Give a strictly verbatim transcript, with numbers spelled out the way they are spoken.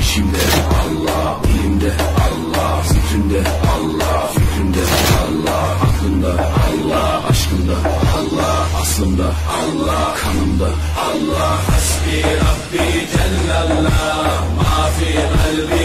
İçimde Allah, dilimde Allah, zikrimde Allah, fikrimde Allah, aklımda Allah, aşkımda Allah, aslımda Allah, kanımda Allah. Hasbi Rabbi Cellallah, ma fi kalbi